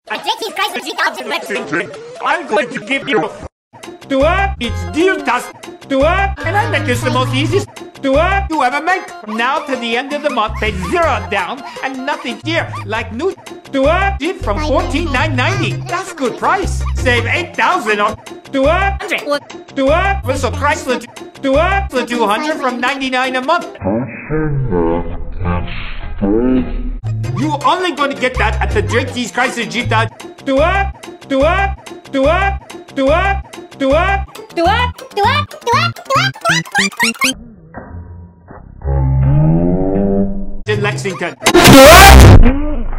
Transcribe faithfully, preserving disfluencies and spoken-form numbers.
A Jakey's Chrysler Jeep Dodge in Lexington. I'm going to give you to up. It's deal task to up, and I make this the most easiest to up you ever make. Now to the end of the month, pay zero down and nothing here, like new to up did from fourteen nine ninety. That's good price. Save eight thousand on to up to up. So Chrysler to up for two hundred from ninety nine a month. You only going to get that at the Drake D's Chrysler Jeep Dodge. To up, to up, to up, to up, to up, To up, to up, to up, to up, to up. in Lexington.